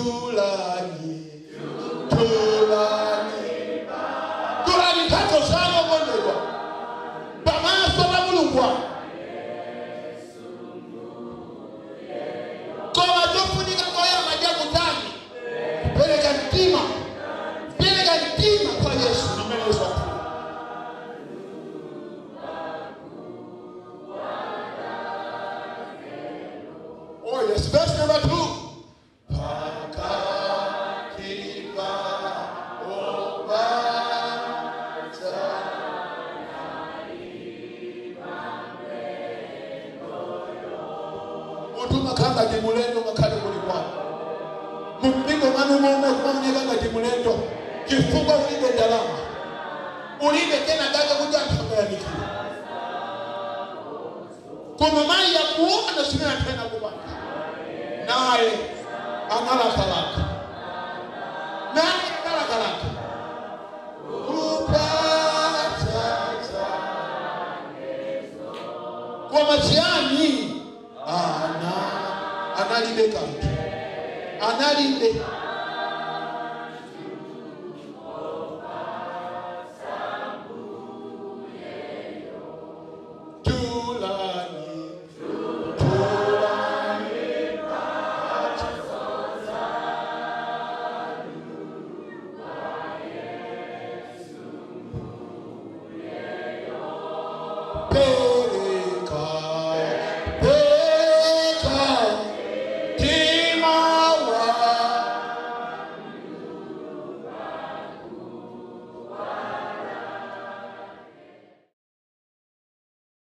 tulani kato zano kondegwa pamaso pa Mulungu koma tofunika koyamba jakutani pereka mtima kwa Yesu nimelezwa. Oh yes, verse number 2. Kanga dimulendo makale kulikuwa mpingo manu mume kumanye kanga dimulendo kifunga ulibe dalama ulibe tena gaga kuja kutambaya niki kuma mai ya kuona simena tena kubaka naye angala kalaka kwa majiani analinde kantu analinde